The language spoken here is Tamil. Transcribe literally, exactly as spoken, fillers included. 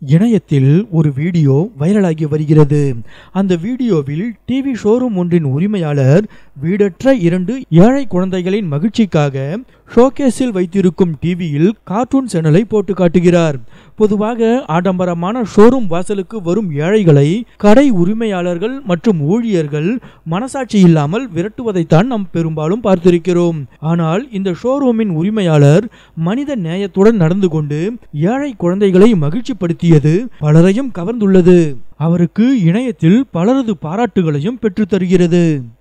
இணையத்தில் ஒரு வீடியோ வைரலாகி வருகிறது. அந்த வீடியோவில் டிவி ஷோரூம் ஒன்றின் உரிமையாளர் வீடற்ற இரண்டு ஏழை குழந்தைகளின் மகிழ்ச்சிக்காக ஷோகேஸில் வைத்திருக்கும் டிவியில் கார்ட்டூன் சேனலை போட்டு காட்டுகிறார். பொதுவாக ஆடம்பரமான ஷோரூம் வாசலுக்கு வரும் ஏழைகளை கடை உரிமையாளர்கள் மற்றும் ஊழியர்கள் மனசாட்சி இல்லாமல் விரட்டுவதைத்தான் நாம் பெரும்பாலும் பார்த்திருக்கிறோம். ஆனால் இந்த ஷோரூமின் உரிமையாளர் மனித நேயத்துடன் நடந்து கொண்டு ஏழை குழந்தைகளை மகிழ்ச்சிப்படுத்தியது பலரையும் கவர்ந்துள்ளது. அவருக்கு இணையத்தில் பலரது பாராட்டுகளையும் பெற்று தருகிறது.